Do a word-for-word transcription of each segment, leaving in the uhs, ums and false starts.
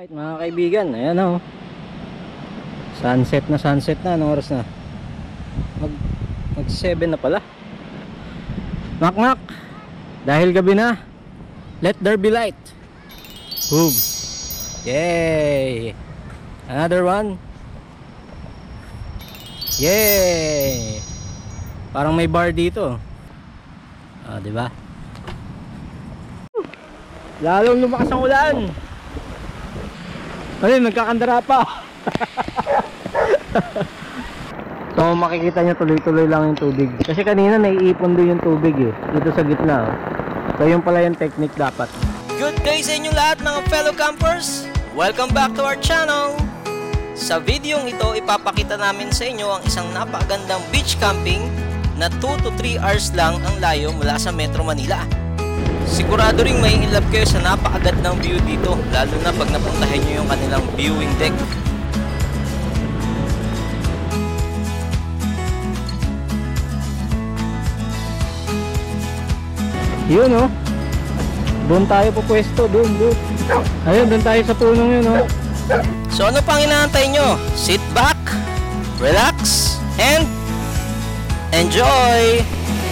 Alright mga kaibigan, ayan o. Sunset na sunset na. Anong oras na? Mag, mag seven na pala. Knock knock. Dahil gabi na, let there be light. Boom. Yay. Another one. Yay. Parang may bar dito. Ah, diba? Lalong lumakas ang ulan. Ayun, nagkakandara pa. So makikita nyo tuloy-tuloy lang yung tubig. Kasi kanina naiipon din yung tubig eh, dito sa gitna. So yun pala yung technique dapat. Good day sa inyo lahat mga fellow campers. Welcome back to our channel. Sa videong ito, ipapakita namin sa inyo ang isang napakagandang beach camping na two to three hours lang ang layo mula sa Metro Manila. Sigurado ring may inlove kayo sa napakagandang view dito, lalo na pag napuntahan nyo yung kanilang viewing deck. Yun oh. Doon tayo pupwesto, doon, doon. Ayun, doon tayo sa punong yun oh. So ano pang inaantay nyo? Sit back, relax, and enjoy!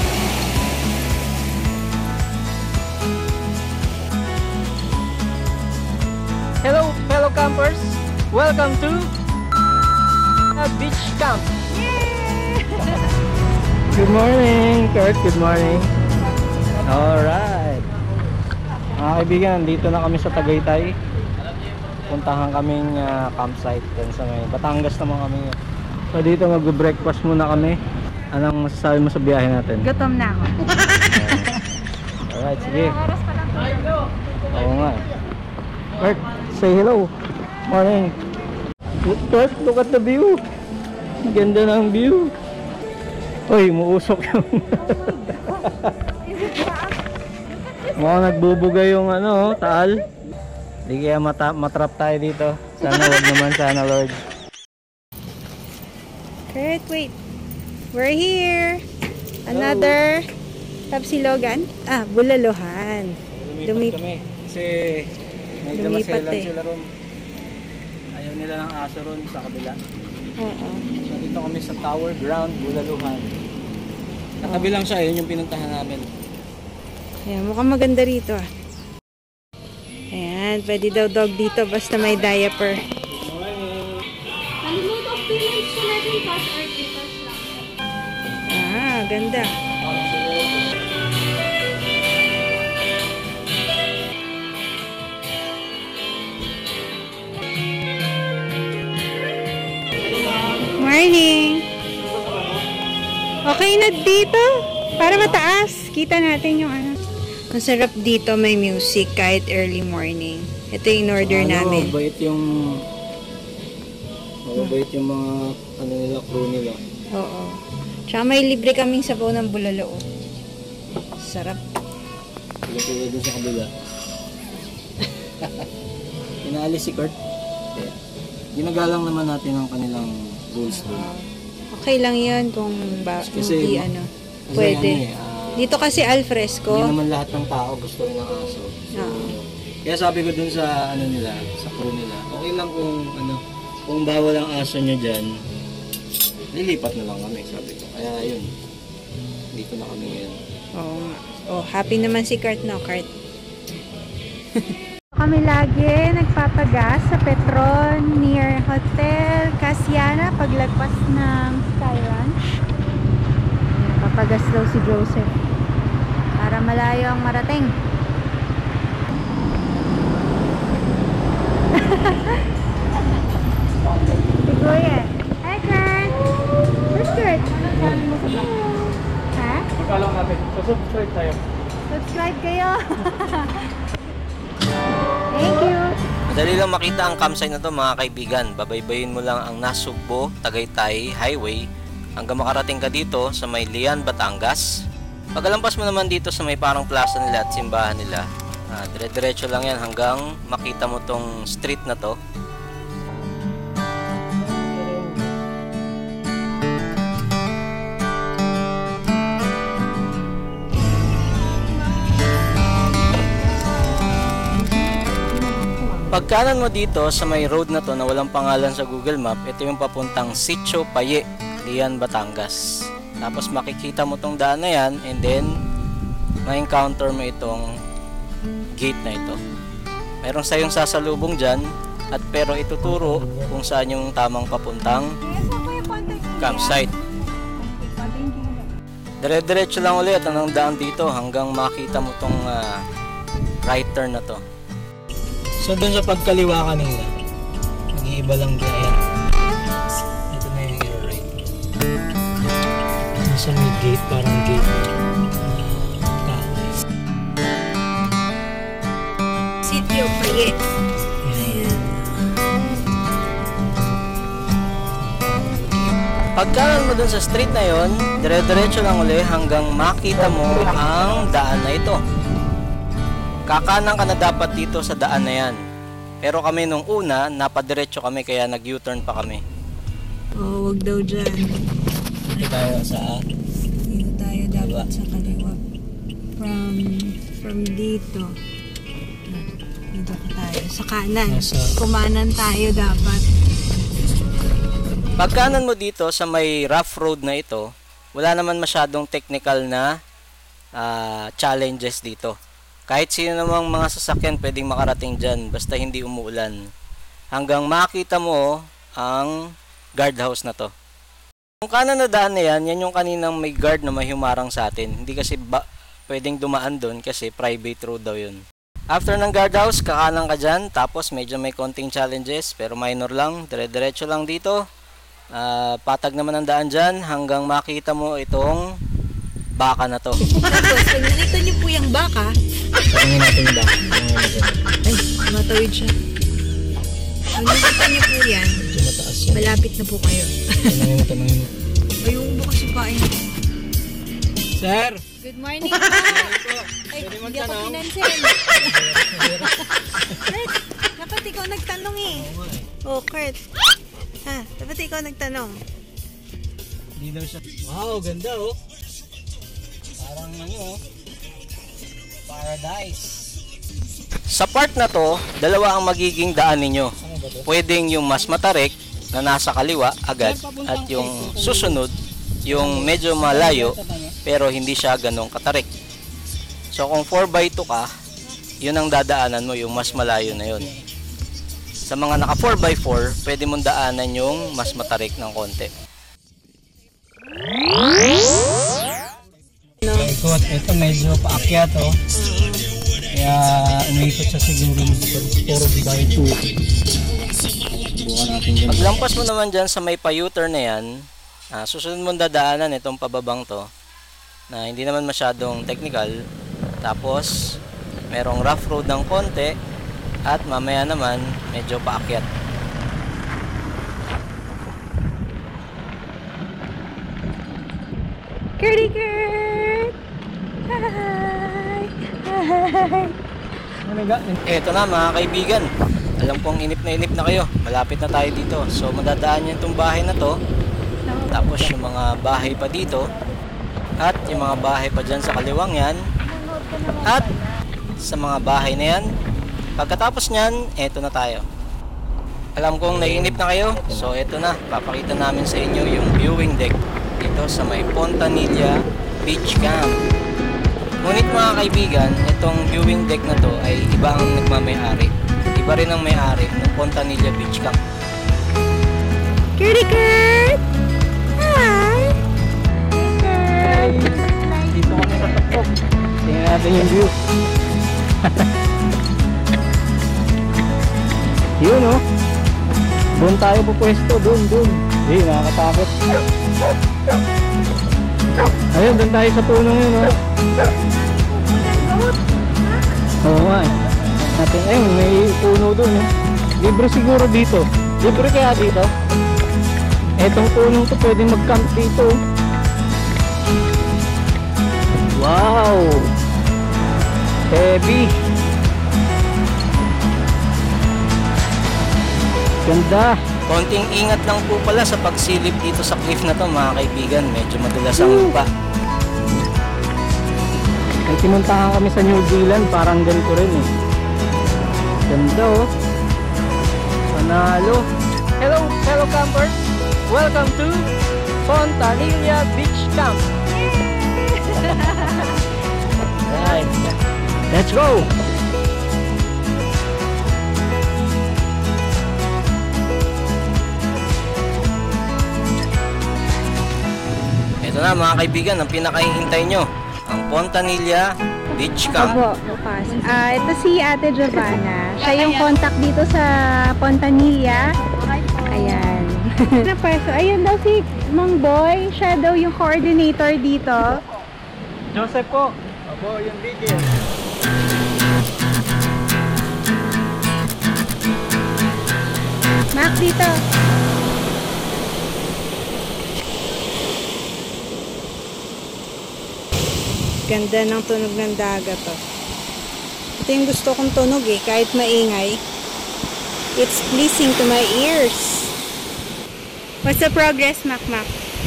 Hello fellow campers, welcome to a beach camp. Yay! Good morning, Kurt. Good morning. Alright. Mga kaibigan, dito na kami sa Tagaytay. Puntahan kaming uh, campsite dun sa may Batangas naman kami. So dito mag-breakfast muna kami. Anong masasabi mo sa biyahe natin? Gutom na ako. Alright, sige. Oras pa lang tayo. Oo nga. Kurt, say hello. Morning. Kurt, look at the view. Ganda ng view. Uy, muusok yung mukhang nagbubuga yung ano, taal. Hindi kaya mata matrap tayo dito. Sana wag naman, sana Lord. Kurt, wait. We're here. Another Tapsilogan? Ah, Bulaluhan. Lumipat Lumip kami. Kasi may Lumipat damaselan eh. sila ron. Ayaw nila ng aso ron sa kabila. Oo. So dito kami sa Tower Ground, Bulaluhan. Katabi lang siya, yun yung pinuntahan namin. Ayan, mukhang maganda rito ah. Ayan, pwede daw dog dito basta may diaper. Ah, ganda. Morning. Okay na dito. Para mataas. Kita natin yung ano. Ang sarap dito, may music kahit early morning. Ito yung in-order ano, namin. Mabait yung mabait yung mga ano nila, crew nila. Oo. Tsaka may libre kaming sabaw ng bulalo. Sarap. Sila doon sa kabila. Inaalis si Kurt. Okay. Ginagalang naman natin ang kanilang rules doon. Okay lang yan kung ba, Kasi, hindi ano. Kasi Pwede. ano eh, ah, Dito kasi al fresco. hindi naman lahat ng tao gusto rin ng aso. So, Oo. kaya sabi ko dun sa ano nila, sa crew nila, okay lang kung ano, kung bawal ang aso nyo dyan, lilipat na lang kami, sabi ko. Kaya yun, dito na kami ngayon. Oo nga. Oh, happy naman si Kurt na, Kurt. Kami lagi nagpapagas sa Petron near Hotel Casiana paglagpas ng Sky Ranch. Papagas daw si Joseph para malayo ang marating. Si Kuya. Hi Kurt! Where's Kurt? Ha? Ikalang natin, so subscribe tayo. Subscribe kayo! Thank you! Madali lang makita ang campsite na to mga kaibigan. Babaybayin mo lang ang Nasugbo, Tagaytay Highway hanggang makarating ka dito sa may Lian, Batangas. Pagkalampas mo naman dito sa may parang plaza nila at simbahan nila, uh, dire-diretso lang yan hanggang makita mo tong street na to. Pagkanan mo dito sa may road na to na walang pangalan sa Google Map, ito yung papuntang Sitio Paye, Lian, Batangas. Tapos makikita mo tong daan na yan, and then ma-encounter mo itong gate na ito. Meron sayong sasalubong dyan, at pero ituturo kung saan yung tamang papuntang campsite. Dire-diretso lang ulit ang daan dito hanggang makita mo tong uh, right turn na to. So dun sa pagkaliwa kanina, nag-iiba lang din. Ayan. Ito na yung hero right. Dun sa may gate, parang gate. Uh, Sitio Paye. Ayan. Pagkanan mo dun sa street na yon, dire-diretso lang uli hanggang makita mo ang daan na ito. Kakanan ka na dapat dito sa daan na yan. Pero kami nung una, napadiretso kami kaya nag-U-turn pa kami. Oh, wag daw dyan. Dito tayo sa... Dito tayo dapat sa kaliwa. From, from dito. Dito ka tayo. Sa kanan. Nasa- Kumanan tayo dapat. Pagkanan mo dito sa may rough road na ito, wala naman masyadong technical na uh, challenges dito. Kahit sino namang mga sasakyan pwedeng makarating dyan basta hindi umuulan. Hanggang makita mo ang guardhouse na to. Kung kanan na daan na yan, yan yung kaninang may guard na may humarang sa atin. Hindi kasi ba pwedeng dumaan doon kasi private road daw yun. After ng guardhouse, kakanan ka dyan. Tapos medyo may konting challenges pero minor lang. Dire-diretso lang dito. Uh, patag naman ang daan dyan hanggang makita mo itong baka na to. Tapos, pag nakita niyo po yung baka, Tanungin natin yung baka. ay, matawid siya. Pag nakita niyo po yan, Medyo mataas yan. malapit na po kayo. Tanungin mo, tanungin mo. Ayun mo kasi pain. Sir! Good morning po. Ay, hindi ako pinansin. Kurt, dapat ikaw nagtanong eh. Oh, Kurt. Ha, dapat ikaw nagtanong. Hindi daw siya. Wow, ganda oh. Parang ano oh. Paradise. Sa part na to, dalawa ang magiging daan ninyo. Pwedeng yung mas matarik na nasa kaliwa agad at yung susunod yung medyo malayo pero hindi siya ganong katarik. So kung four by two ka, yun ang dadaanan mo, yung mas malayo na yun. Sa mga naka four by four, pwede mong daanan yung mas matarik ng konti. Ikot, ito medyo paakyat oh. Kaya umikot siya siguro four by two. Paglampas mo naman dyan sa may pa-U-turn na yan, ah, susunod mong dadaanan itong pababang to na hindi naman masyadong technical. Tapos merong rough road ng konti at mamaya naman medyo paakyat. Curdy Kurt! Hi! Hi! Eto na mga kaibigan, alam kong inip na inip na kayo, malapit na tayo dito. So madadaan nyo itong bahay na to, tapos yung mga bahay pa dito, at yung mga bahay pa dyan sa kaliwang yan, at sa mga bahay na yan. Pagkatapos nyan, eto na tayo. Alam kong naiinip na kayo, so eto na, papakita namin sa inyo yung viewing deck dito sa may Pontanilla Beach Camp. Ngunit mga kaibigan, itong viewing deck na to ay iba ang nagmamayari. Iba rin ang may-ari ng Pontanilla Beach Camp. Curdy Kurt! Hi! Hi! Dito kami sa Tapok. Tingnan natin yung view. Yun oh. Doon tayo pupwesto. Doon, doon. Eh, nakakatakot. Ayun, doon tayo sa punong yun oh. Oo nga eh. Natin, ayun, may puno doon eh. Libre siguro dito. Libre kaya dito? Etong punong to pwede mag-camp dito. Wow! Heavy! Ganda! Konting ingat lang po pala sa pagsilip dito sa cliff na to mga kaibigan. Medyo madulas ang lupa. Ay, tinuntahan kami sa New Zealand, parang ganito rin eh. Ganda oh. Panalo. Hello, fellow campers. Welcome to Pontanilla Beach Camp. Right. Let's go. Ito na mga kaibigan, ang pinakahihintay nyo, ang Pontanilla Beach Camp. Opo, bukas. Ah, ito si Ate Giovanna. Siya yung contact dito sa Pontanilla. Ayan. Na so, ayun daw si Mang Boy. Siya daw yung coordinator dito. Joseph po. Opo, yung bigil. Mac dito. Ganda ng tunog ng dagat to. Ito yung gusto kong tunog eh, kahit maingay. It's pleasing to my ears. What's the progress, Mac Mac?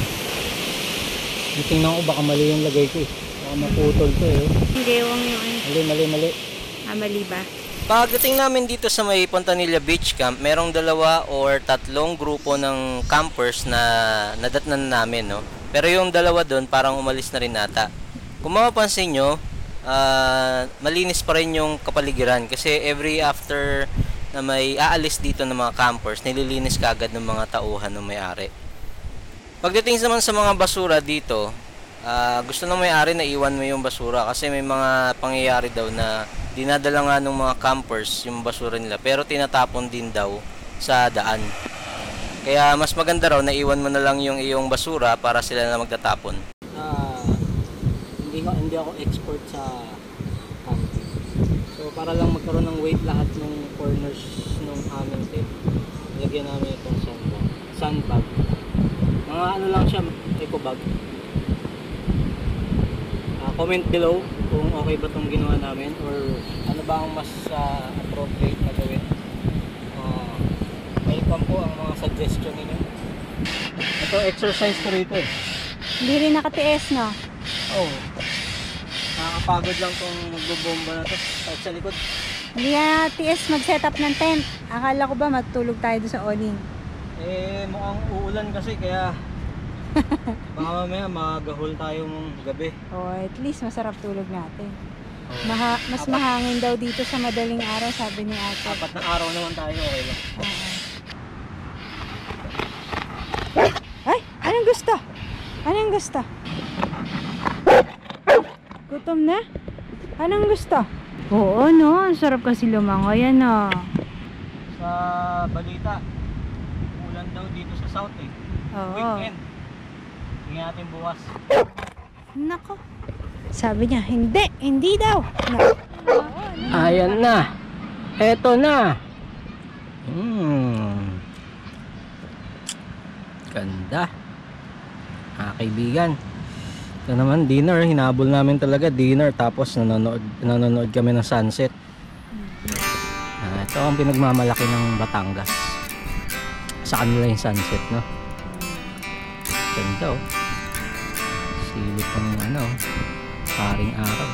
Tingnan ko baka mali yung lagay ko eh. Baka maputol to eh. Hindi, huwag yung ano. Mali, mali, mali. Ah, mali ba? Pagdating namin dito sa may Pontanilla Beach Camp, merong dalawa or tatlong grupo ng campers na nadatnan namin, no? Pero yung dalawa doon parang umalis na rin nata. Kung mapapansin nyo, uh, malinis pa rin yung kapaligiran kasi every after na may aalis dito ng mga campers, nililinis kaagad ng mga tauhan ng may-ari. Pagdating naman sa mga basura dito, uh, gusto ng may-ari na iwan mo yung basura kasi may mga pangyayari daw na dinadala nga ng mga campers yung basura nila pero tinatapon din daw sa daan. Kaya mas maganda raw na iwan mo na lang yung iyong basura para sila na magtatapon. Uh, hindi, ko, hindi ako expert sa camping. So para lang magkaroon ng weight lahat ng corners ng aming tent, lagyan namin itong sandbag. Sandbag. Mga ano lang siya, eco bag. Uh, comment below kung okay ba itong ginawa namin or ano ba ang mas uh, appropriate na gawin. Uh, welcome po ang mga suggestion ninyo. Ito exercise ko rito eh. Hindi rin nakatiis, no? Oh. Nakakapagod lang tong magbobomba na to kahit sa likod. Hindi na tiis mag-setup ng tent. Akala ko ba magtulog tayo doon sa awning? Eh mukhang uulan kasi kaya baka mamaya magahol tayo ng gabi. Oh, at least masarap tulog natin. Oh. Maha mas Apat. mahangin daw dito sa madaling araw, sabi ni Ate. Apat na araw naman tayo, okay lang. Oo. Ay! Anong gusto? Anong gusto? Gutom na? Anong gusto? Oo, no? Ang sarap kasi lumangoy, ano? Sa balita, ulan daw dito sa south eh. Oo. Weekend. Tingnan natin bukas. Nako. Sabi niya, hindi, hindi daw. No. Ayan na. Eto na. Hmm. Ganda. Mga kaibigan. Ito naman dinner, hinabol namin talaga dinner tapos nanonood nanonood kami ng sunset. Ah, ito ang pinagmamalaki ng Batangas. Sa kanila yung sunset, no. Ganda oh. Silip ng ano, paring araw.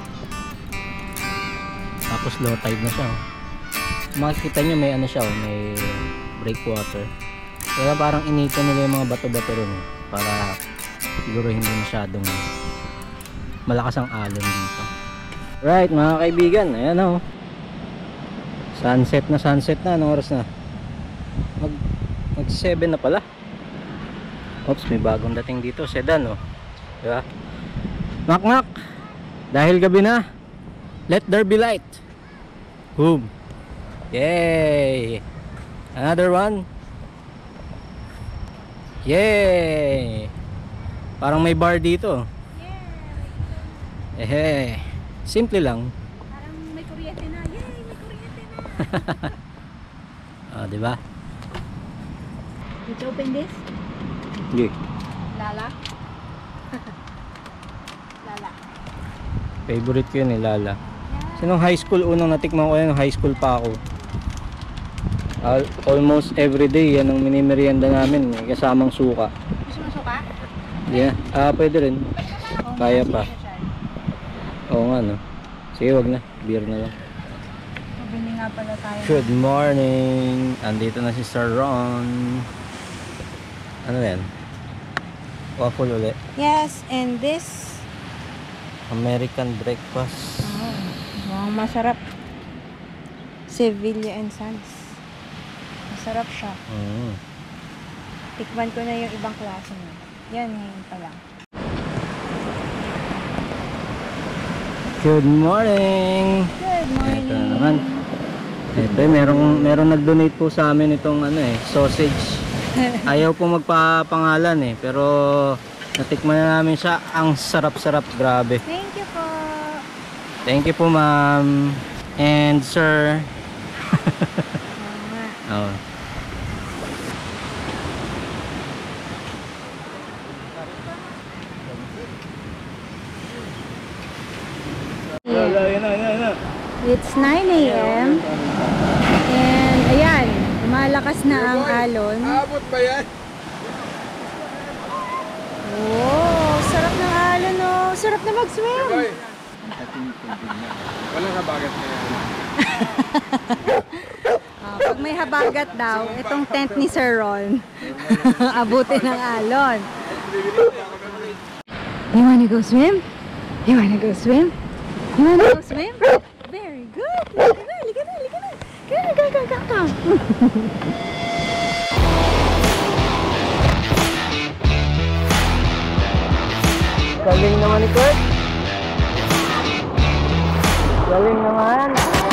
Tapos low tide na siya oh. Makikita nyo may ano siya oh, may breakwater. Kaya parang inipon nila yung mga bato-bato ron eh, para siguro hindi masyadong malakas ang alon dito. Right mga kaibigan, ayan oh. Sunset na sunset na. Anong oras na? Mag, mag seven na pala. Oops, may bagong dating dito, sedan oh. Diba? Knock knock. Dahil gabi na, let there be light. Boom. Yay. Another one. Yay. Parang may bar dito. Eh, simple lang. Parang may kuryente na. Yay, may kuryente na. Ah, di ba? Let's open this. Sige. Lala. Lala. Favorite ko yun eh, Lala. Kasi nung high school, unang natikman ko yan, nung high school pa ako. Al- almost every day, yan ang minimerienda namin, may kasamang suka. Gusto mo suka? Yeah, ah, pwede rin. Oo, Kaya sige pa. siya. Oo nga, no. Sige, wag na. Beer na lang. Bili nga nga pala tayo. Good morning. Andito na si Sir Ron. Ano yan? Waffle ulit. Yes, and this. American breakfast. Oh, mukhang masarap. Sevilla and Sons. Masarap siya. Mm. Tikman ko na yung ibang klase niya. Yan, ngayon pa lang. Good morning. Good morning. Ito na naman. Ito, eh, merong, merong nag-donate po sa amin itong ano eh, sausage. Ayaw po magpapangalan eh, pero natikman na namin siya. Ang sarap-sarap, grabe. Thank you po. Thank you po, ma'am. And sir. Oo nga. Oh. Yeah. It's nine A M And ayan, lumalakas na ang alon. Abot ba yan? Oh, sarap ng alon oh. Sarap na mag-swim. Boy. Walang habagat na yan. Ah, pag may habagat daw, itong tent ni Sir Ron. Abutin ng alon. You wanna go swim? You wanna go swim? You wanna go swim? Very good. Liga na, liga na, liga na. Come, come, come, come, come. Galing naman ni Kurt. Galing naman.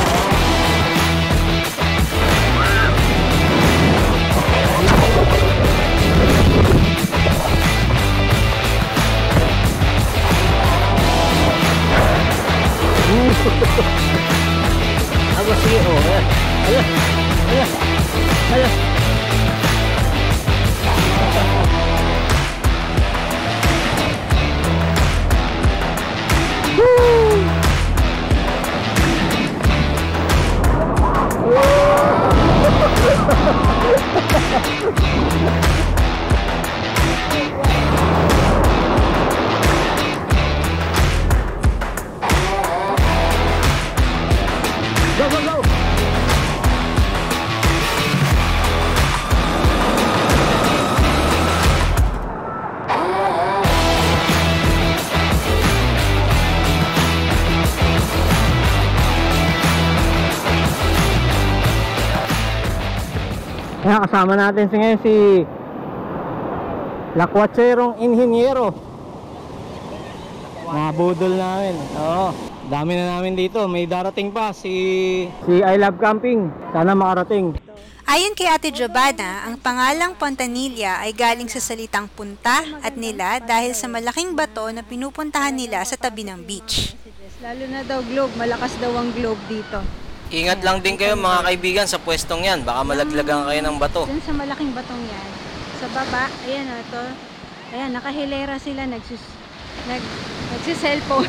Ako sige, oh. Ala, ala, ala. Go, go, go! Kaya kasama natin si ngayon si Lakwatserong Inhinyero. Mga budol namin. Oo. Dami na namin dito. May darating pa si si I Love Camping. Sana makarating. Ayon kay Ate Giovanna, ang pangalang Pontanilla ay galing sa salitang punta at nila dahil sa malaking bato na pinupuntahan nila sa tabi ng beach. Lalo na daw globe. Malakas daw ang globe dito. Ingat lang din kayo mga kaibigan sa pwestong yan. Baka malaglagan kayo ng bato. Dun sa malaking batong yan. Sa baba, ayan o, ito. Ayan, nakahilera sila, nagsus, nag, nagsiselfone.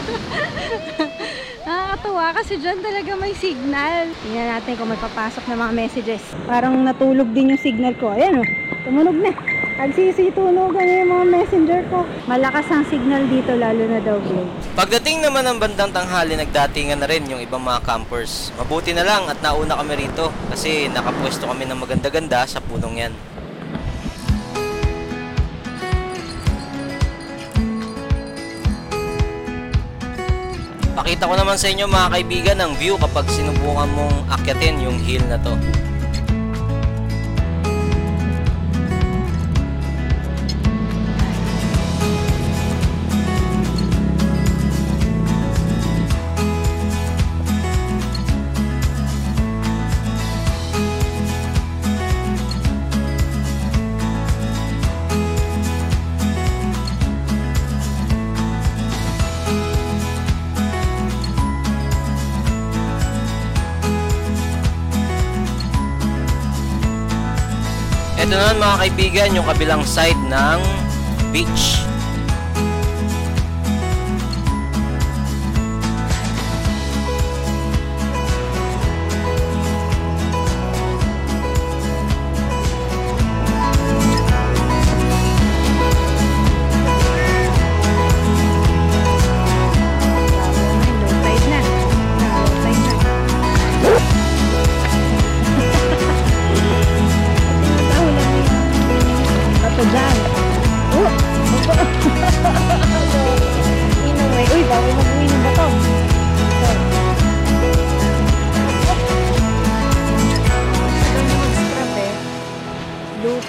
Nakakatuwa kasi dyan talaga may signal. Tingnan natin kung may papasok na mga messages. Parang natulog din yung signal ko. Ayan o, tumunog na. Nagsisitunugan na yung mga messenger ko. Malakas ang signal dito, lalo na daw globe. Pagdating naman ng bandang tanghali, nagdatingan na rin yung ibang mga campers. Mabuti na lang at nauna kami rito kasi nakapwesto kami ng maganda-ganda sa punong yan. Pakita ko naman sa inyo mga kaibigan ang view kapag sinubukan mong akyatin yung hill na to. Ito naman mga kaibigan yung kabilang side ng beach.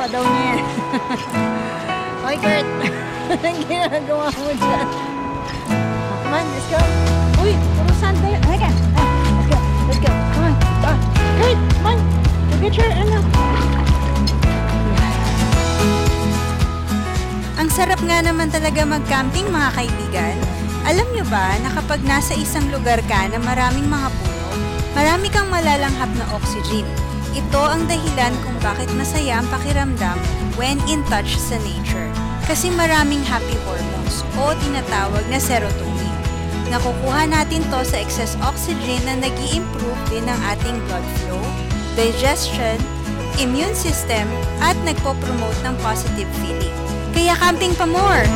pa daw niya yan. Okay, Kurt. Anong ginagawa mo dyan? Ah, come on, let's go. Uy, puro sand tayo. Halika. Ah, let's go, let's go. Come on. Ah, Kurt, come on. Go get your, ano. Ang sarap nga naman talaga mag-camping, mga kaibigan. Alam nyo ba na kapag nasa isang lugar ka na maraming mga puno, marami kang malalanghap na oxygen. Ito ang dahilan kung bakit masaya ang pakiramdam when in touch sa nature. Kasi maraming happy hormones o tinatawag na serotonin. Nakukuha natin to sa excess oxygen na nag-i-improve din ng ating blood flow, digestion, immune system, at nagpo-promote ng positive feeling. Kaya camping pa more!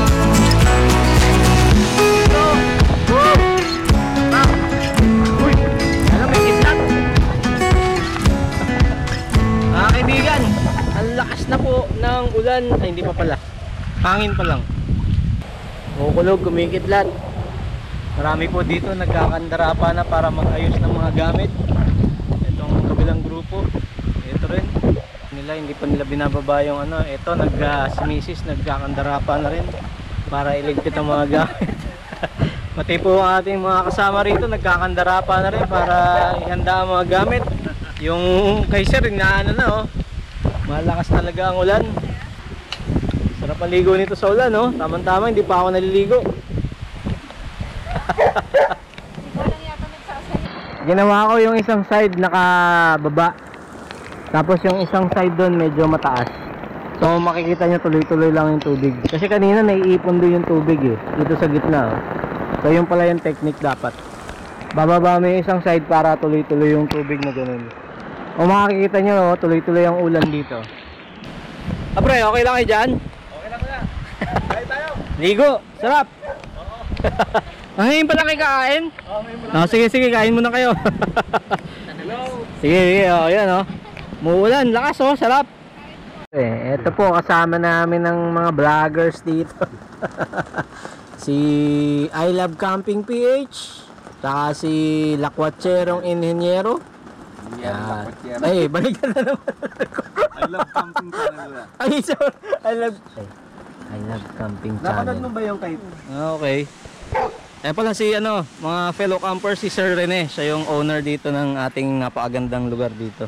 Uy! Ano, may kidlat! Mga kaibigan, ang lakas na po ng ulan. Ay, hindi pa pala. Hangin pa lang. Kukulog, kumikidlat. Marami po dito nagkakandara na para mag-ayos ng mga gamit. Itong kabilang grupo. Ito rin. Nila, hindi pa nila binababa yung ano. Ito, nag, uh, si misis nagkakandara na rin para iligpit ang mga gamit. Pati po ang ating mga kasama rito nagkakandara na rin para ihanda ang mga gamit. Yung kay sir, inaano na oh. Malakas talaga ang ulan. Sarap paligo nito sa ulan, no? Tama-tama, hindi pa ako naliligo. Ginawa ko yung isang side nakababa. Tapos yung isang side doon medyo mataas. So makikita nyo tuloy-tuloy lang yung tubig. Kasi kanina naiipon doon yung tubig eh. Dito sa gitna. Oh. So yung pala yung technique dapat. Bababa mo yung isang side para tuloy-tuloy yung tubig na ganun. O makikita nyo, oh, tuloy-tuloy ang ulan dito. Ah pre, okay lang kayo dyan? Okay lang na. Kaya tayo. Ligo, sarap. Oo. Ah, ngayon pala kayo kakain? Oo, ngayon pala. Oh, sige, sige, kain muna kayo. Hello. Sige, sige, oh, yan oh. Muulan, lakas oh, sarap. Eh, ito po kasama namin ng mga vloggers dito. Si I Love Camping P H, saka si Lakwatserong Inhenyero. Yeah. Ay, balikan na naman. I Love Camping Channel. Ay, sorry. I love ay, I Love Camping Channel. Napanood mo ba yung kay? Okay. Eh pala si ano, mga fellow campers, si Sir Rene, siya yung owner dito ng ating napakagandang lugar dito.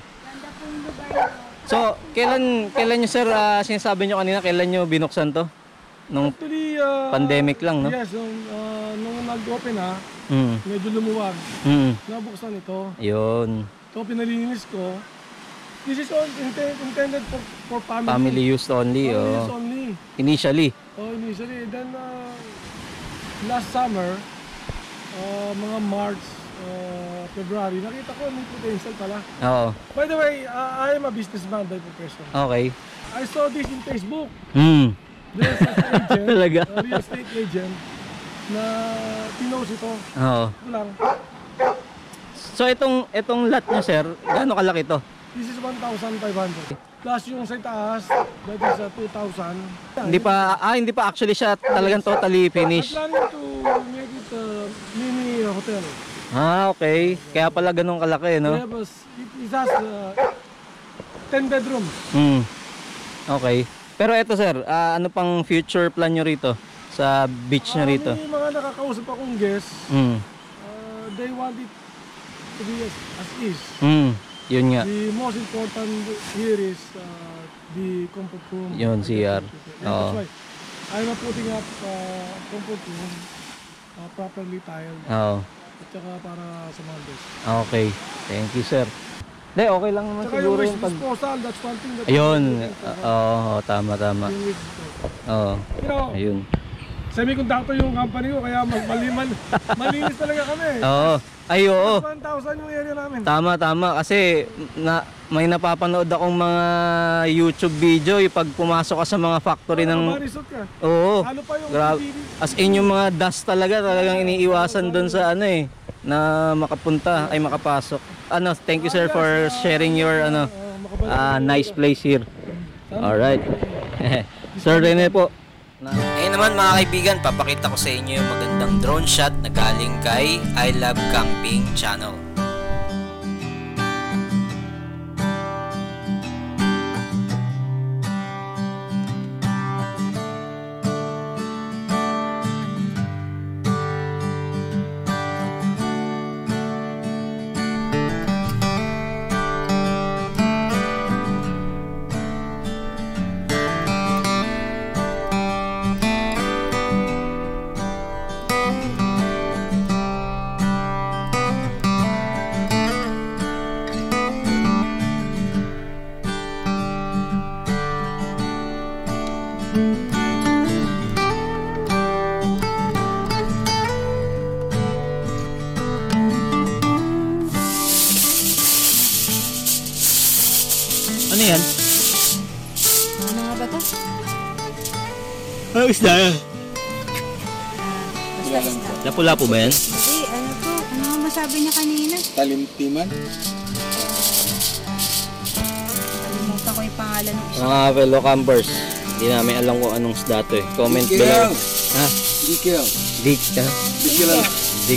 So, kailan kailan niyo sir, uh, sinasabi niyo kanina, kailan niyo binuksan to? Nung Actually, uh, pandemic lang, no? Yes, nung, uh, nung nag-open ha, Mm. medyo lumuwag. Mm. Nabuksan ito. Yun. Ito, pinalinis ko. This is all inten- intended for, for family. Family use only, Family use oh. only. Initially. Oh, initially. Then, uh, last summer, uh, mga March, uh, February, nakita ko may potential pala. Oo. By the way, uh, I am a businessman by profession. Okay. I saw this in Facebook. Hmm. There's an agent, Talaga? a real estate agent, na pinost ito. Oo. Ito lang. So itong itong lot niya sir, gaano kalaki to? This is one thousand five hundred. Plus yung sa taas, that is uh, two thousand. Hindi pa ah hindi pa actually siya talagang totally I'm finished. planning to make it a mini hotel. Ah, okay. Kaya pala ganun kalaki, no? Yeah, but it, it has uh, ten bedrooms. Hmm. Okay. Pero eto sir, ah, ano pang future plan nyo rito sa beach nyo rito? Uh, may mga nakakausap akong guests, Hmm. uh, they want it to be as, as is. Hmm. Yun nga. The most important here is uh, the comfort room. Yun, C R. Yeah, Oo. that's why I'm uh, putting up uh, comfort room uh, properly tiled. Oo. At saka para sa mga guests. Okay. Thank you sir. Hindi, okay lang naman Saka yung siguro waste yung pag... disposal, that's one thing that Ayun. I'm looking for. Oo, oh, tama, tama. Yung waste disposal. Oo. You know, Ayun. semiconductor yung company ko, kaya mag malimal, malinis talaga kami. Oo. Ay, oo. one thousand yung area namin. Tama, tama. Kasi na, may napapanood akong mga YouTube video yung pag pumasok ka sa mga factory ng... Marisot ka. Oo. Halo pa yung Grabe. T V. As in yung mga dust talaga, talagang iniiwasan doon sa ano eh, na makapunta, ay makapasok. Ano, thank you sir for sharing your ano, Uh, makabalik ah, na- nice place here. Alright. Sir Rene po. Ngayon naman mga kaibigan, papakita ko sa inyo yung magandang drone shot na galing kay I Love Camping Channel. Ano yan? Ano nga ba to? Ano isda yan? Basta isda. Lapu-lapu ba yan? Hindi, ano to? Ano nga masabi niya kanina? Talimtiman. Kalimutan ko yung pangalan ng isda. Mga fellow campers, hindi namin alam kung anong isda to eh. Comment Dikiel. below. Ha? Dikiel. Dig ka? Dikiel. Dig.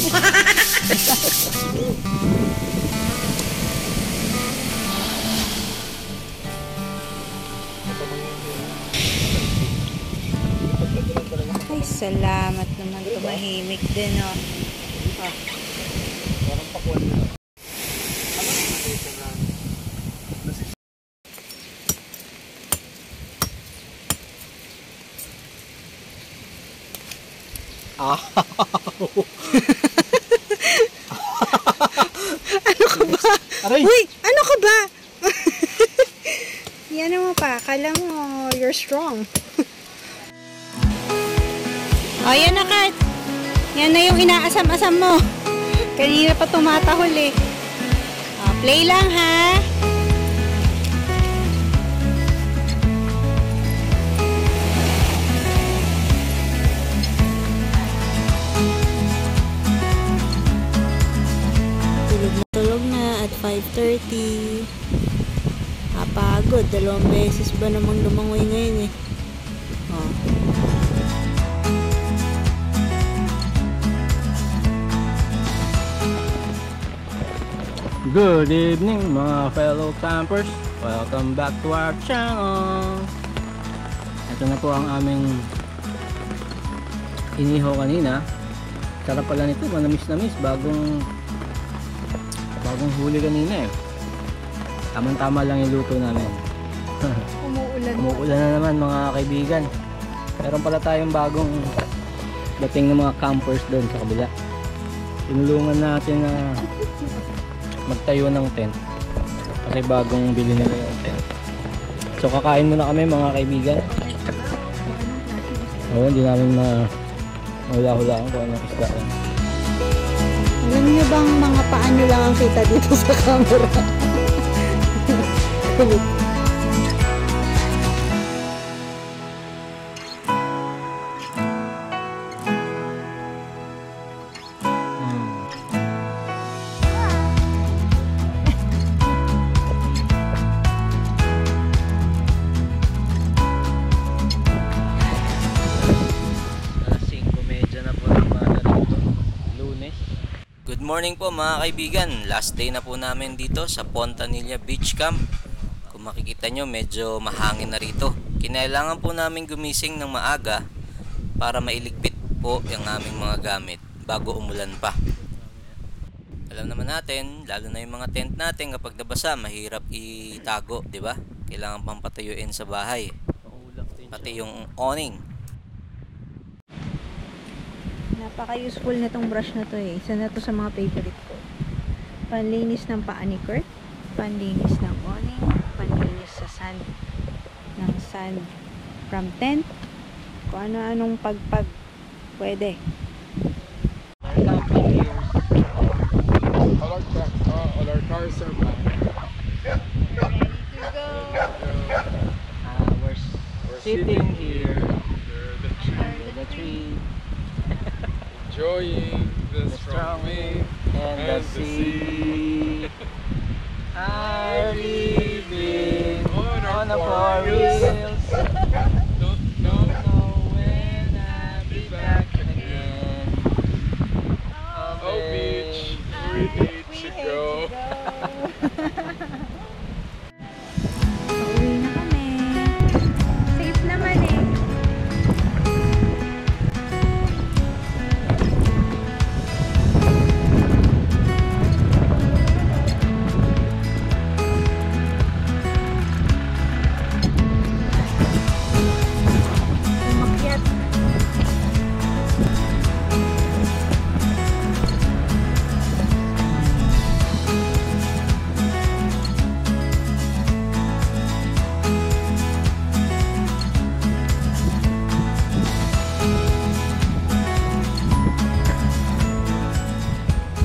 Ay, salamat naman. Tumahimik din, oh. Ah. Ah. Ano ka ba? Aray! Uy! Ano ka ba? Yan mo pa. Kala mo, you're strong. O, yan na, Kat. Yan na yung inaasam-asam mo. Kanina pa tumatahol eh. O, play lang, ha? Tulog na tulog na at five thirty. Kapagod. Dalawang beses ba namang lumangoy ngayon eh. Oh. Good evening mga fellow campers. Welcome back to our channel. Ito na po ang aming inihaw kanina. Sarap pala nito, manamis-namis. Bagong bagong huli kanina eh. Tamang-tama lang yung luto namin. Umuulan. Umuulan na naman mga kaibigan. Meron pala tayong bagong dating ng mga campers doon sa kabila. Tinulungan natin na magtayo ng tent kasi bagong bili nila yung tent. So kakain muna kami mga kaibigan. Oo, hindi namin ma mahula-hulaan kung anong isda yan. Alam niyo bang mga paan nyo lang ang kita dito sa camera? Good morning po mga kaibigan. Last day na po namin dito sa Pontanilla Beach Camp. Kung makikita nyo, medyo mahangin na rito. Kinailangan po namin gumising ng maaga para mailigpit po yung aming mga gamit bago umulan pa. Alam naman natin, lalo na yung mga tent natin, kapag nabasa, mahirap itago, di ba? Kailangan pang patayuin sa bahay. Pati yung awning. Napaka-useful na tong brush na to eh. Isa na to sa mga favorite ko. Panlinis ng paa ni Kurt, panlinis ng awning, panlinis sa sand, ng sand from tent, kung ano-anong pagpag pwede. All our, car, uh, all our cars are back. Ready to go. Uh, we're, We're sitting here Under the tree, under the tree enjoying the, the strong strong wind and the sea are living on a four wheels. Don't know Don't know when I'll be back again. Oh, beach, we need to go. Pauwi na kami. Safe naman eh. Umakyat.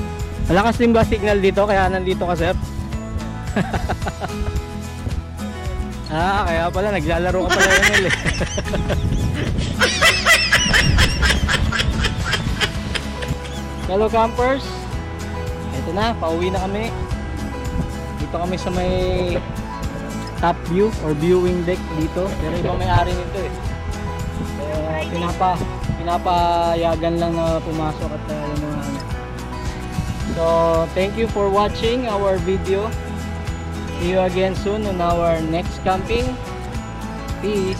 Malakas din ba signal dito kaya nandito ka, sir? Ah, kaya pala naglalaro ka pala M L eh. Hello campers, ito na, pauwi na kami. Dito kami sa may top view or viewing deck dito, pero ibang may-ari nito eh. Kaya pinapa, pinapayagan lang na pumasok at uh, yung mga ano. So, thank you for watching our video. See you again soon on our next camping. Peace.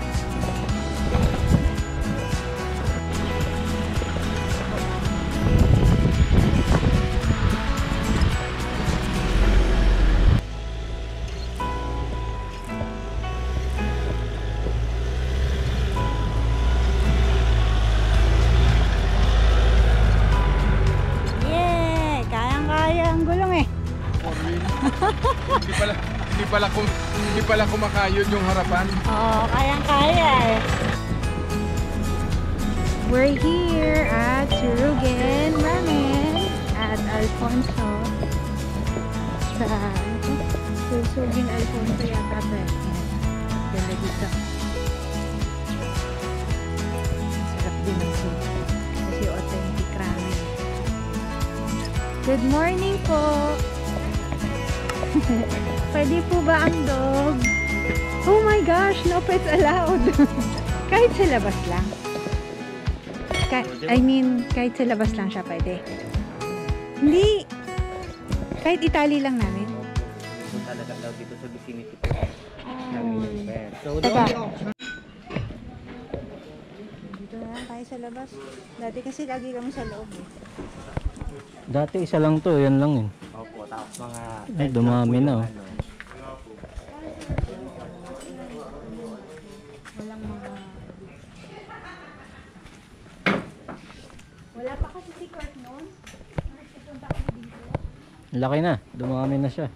Yeah! Kayang-kaya ang gulong eh. Four wheel. Hindi pala, hindi pala, kum, hindi pala kumakayod yung harapan. Oo, kayang-kaya eh. We're here at Surugan Ramen at Alfonso. Sa ano to? Susugin Alfonso yata to eh. Yan. Ganda dito. Sarap din ang soup. Kasi authentic ramen. Good morning po! Pwede po ba ang dog? Oh my gosh, no pets allowed. Kahit sa labas lang. Ka- I mean, kahit sa labas lang siya pwede. Hindi. Kahit itali lang namin. Talaga daw dito sa vicinity po. So, Teka. Dito na lang tayo sa labas. Dati kasi lagi kami sa loob eh. dati isa lang to, yan lang yun. Opo, tapos mga Ay, dumami na oh. Walang mga... Wala pa kasi si Kurt noon. Nagpupunta kami dito. Laki na, dumami na siya.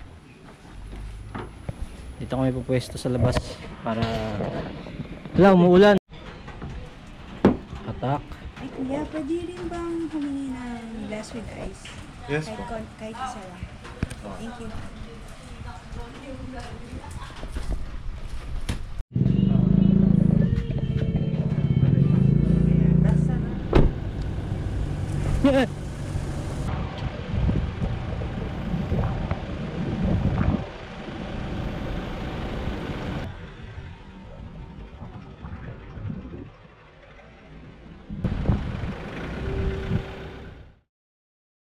Dito kami pupwesto sa labas para wala, umuulan. Atak. Ay kuya, pwede rin bang humingi ng glass with ice? Yes Kahit, kon- kahit isa lang. Thank you. Yeah.